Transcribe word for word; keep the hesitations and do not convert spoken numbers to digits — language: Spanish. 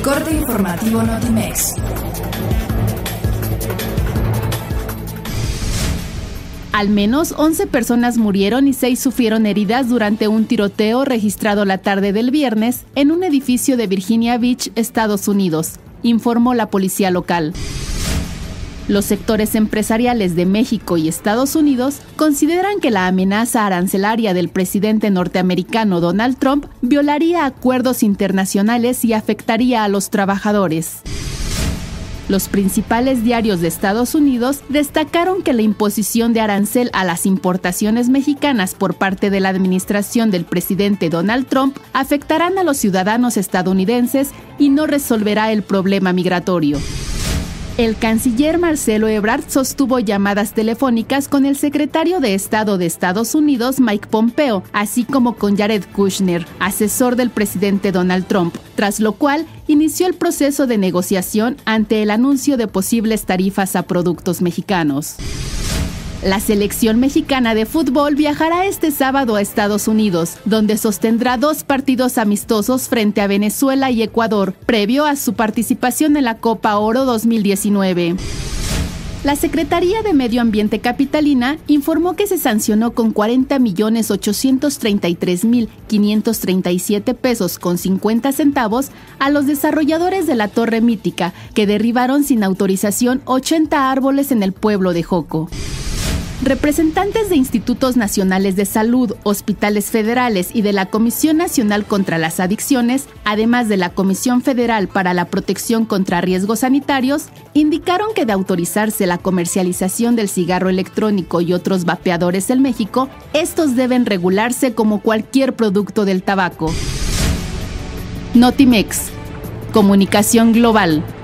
corte informativo Notimex. Al menos once personas murieron y seis sufrieron heridas durante un tiroteo registrado la tarde del viernes en un edificio de Virginia Beach, Estados Unidos, informó la policía local. Los sectores empresariales de México y Estados Unidos consideran que la amenaza arancelaria del presidente norteamericano Donald Trump violaría acuerdos internacionales y afectaría a los trabajadores. Los principales diarios de Estados Unidos destacaron que la imposición de arancel a las importaciones mexicanas por parte de la administración del presidente Donald Trump afectarán a los ciudadanos estadounidenses y no resolverá el problema migratorio. El canciller Marcelo Ebrard sostuvo llamadas telefónicas con el secretario de Estado de Estados Unidos, Mike Pompeo, así como con Jared Kushner, asesor del presidente Donald Trump, tras lo cual inició el proceso de negociación ante el anuncio de posibles tarifas a productos mexicanos. La selección mexicana de fútbol viajará este sábado a Estados Unidos, donde sostendrá dos partidos amistosos frente a Venezuela y Ecuador, previo a su participación en la Copa Oro dos mil diecinueve. La Secretaría de Medio Ambiente capitalina informó que se sancionó con cuarenta millones ochocientos treinta y tres mil quinientos treinta y siete pesos con cincuenta centavos a los desarrolladores de la Torre Mítica, que derribaron sin autorización ochenta árboles en el pueblo de Joco. Representantes de institutos nacionales de salud, hospitales federales y de la Comisión Nacional contra las Adicciones, además de la Comisión Federal para la Protección contra Riesgos Sanitarios, indicaron que de autorizarse la comercialización del cigarro electrónico y otros vapeadores en México, estos deben regularse como cualquier producto del tabaco. Notimex. Comunicación global.